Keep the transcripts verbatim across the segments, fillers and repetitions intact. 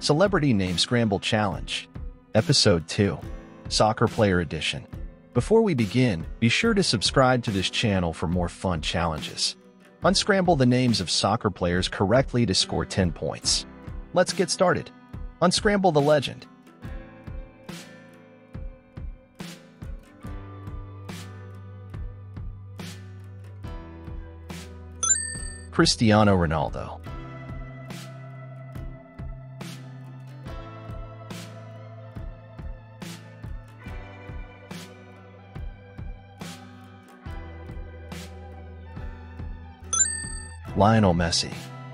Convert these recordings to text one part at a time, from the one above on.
Celebrity Name Scramble Challenge, Episode two, Soccer Player Edition. Before we begin, be sure to subscribe to this channel for more fun challenges. Unscramble the names of soccer players correctly to score ten points. Let's get started. Unscramble the legend. Cristiano Ronaldo. Lionel Messi.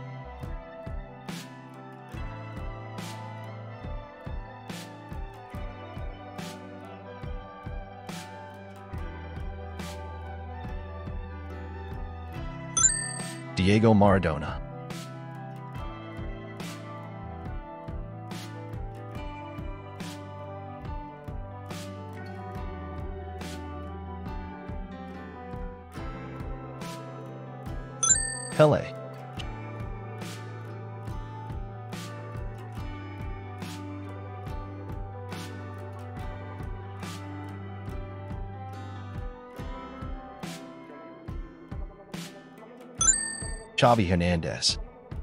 Diego Maradona. Pelé. Xavi Hernandez.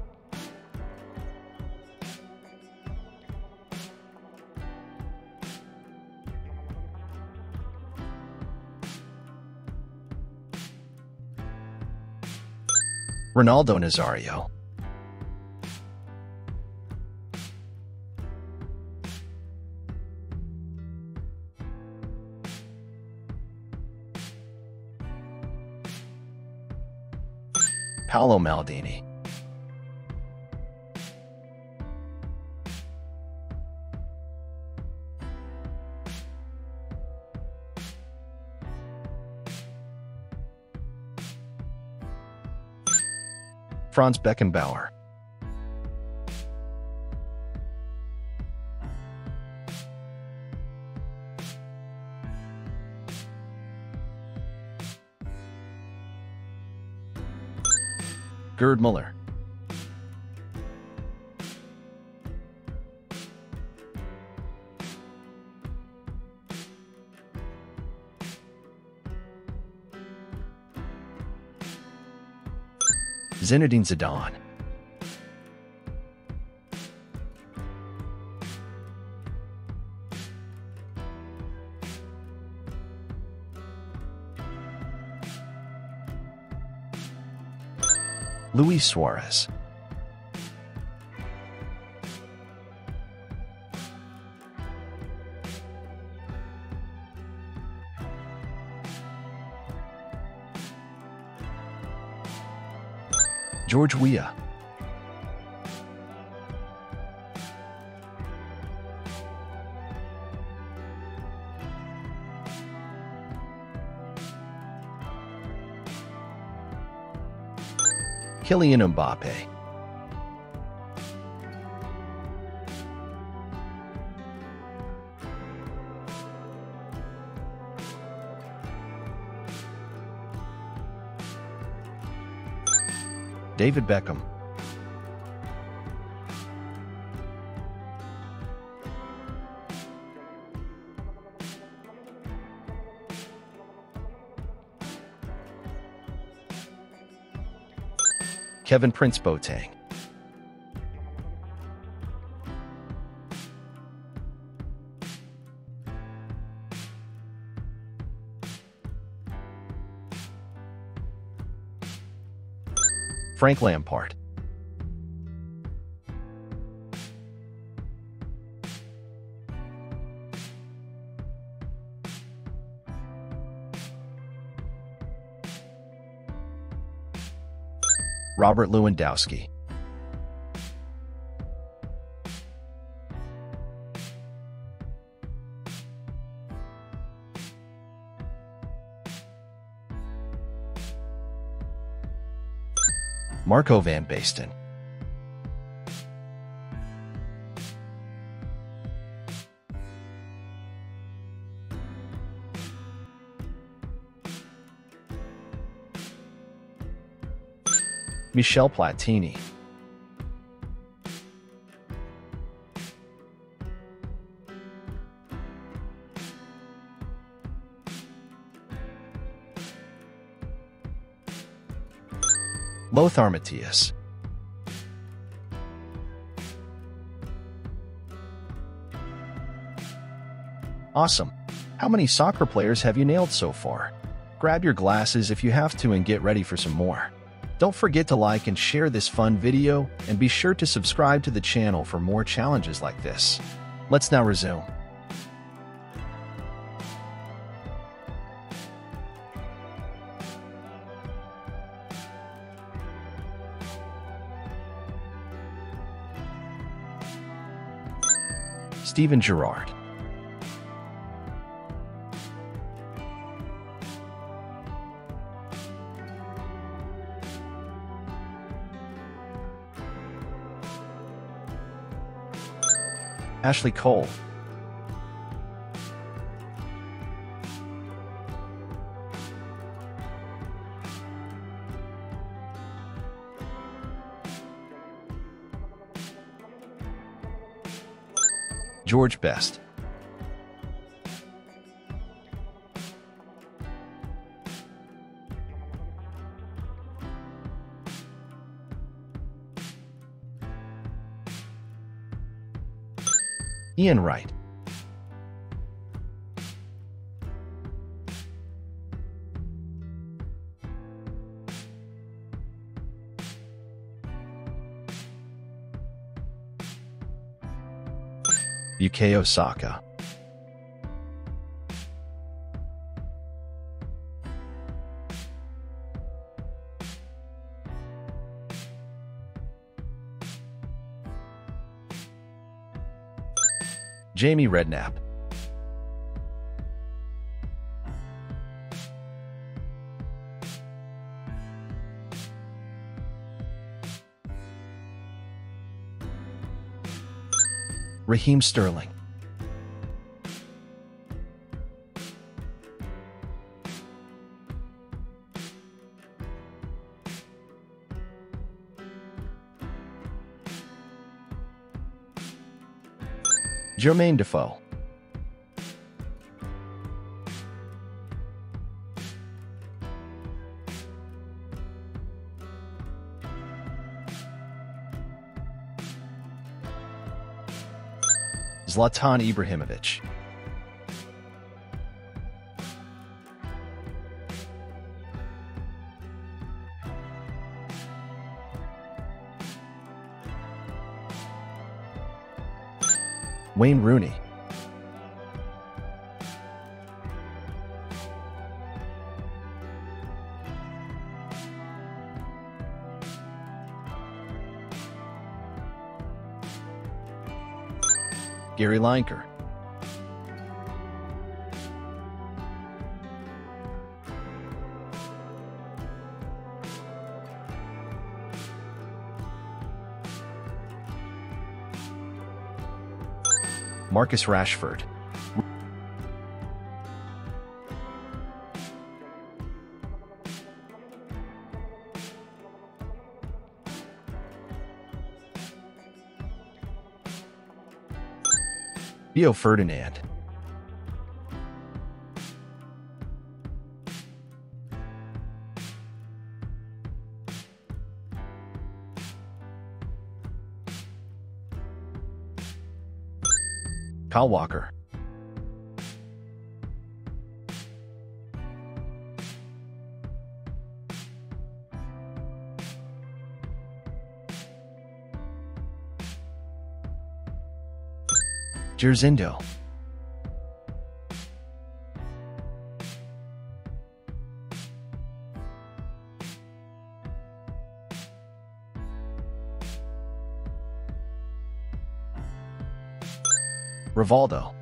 Ronaldo Nazario. Paolo Maldini. Franz Beckenbauer. Gerd Müller. Zinedine Zidane. Luis Suarez. George Weah. Kylian Mbappe. David Beckham. Kevin Prince Boateng. Frank Lampard. Robert Lewandowski. Marco van Basten. Michel Platini. Lothar Matthias. Awesome! How many soccer players have you nailed so far? Grab your glasses if you have to and get ready for some more. Don't forget to like and share this fun video, and be sure to subscribe to the channel for more challenges like this. Let's now resume. Steven Gerrard. Ashley Cole. George Best. Ian Wright. Yuki Osaka. Jamie Redknapp. Raheem Sterling. Jermaine Defoe. Zlatan Ibrahimovic. Wayne Rooney. Gary Lineker. Marcus Rashford. Rio Ferdinand. Kyle Walker. Jerzindo. Rivaldo.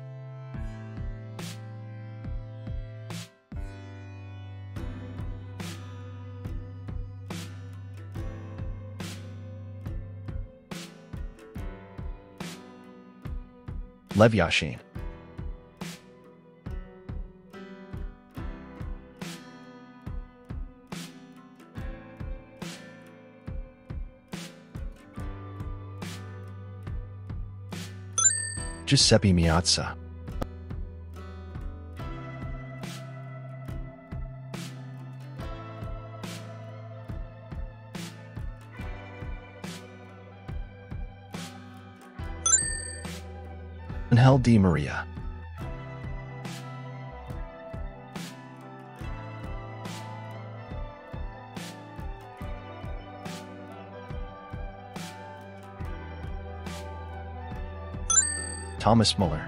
Lev Yashin. Giuseppe Meazza. Angel Di Maria. Thomas Muller.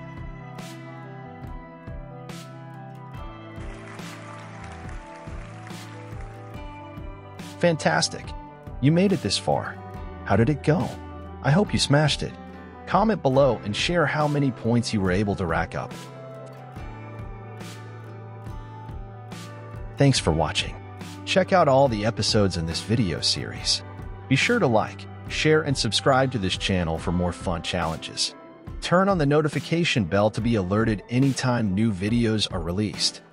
Fantastic! You made it this far. How did it go? I hope you smashed it. Comment below and share how many points you were able to rack up. Thanks for watching. Check out all the episodes in this video series. Be sure to like, share, and subscribe to this channel for more fun challenges. Turn on the notification bell to be alerted anytime new videos are released.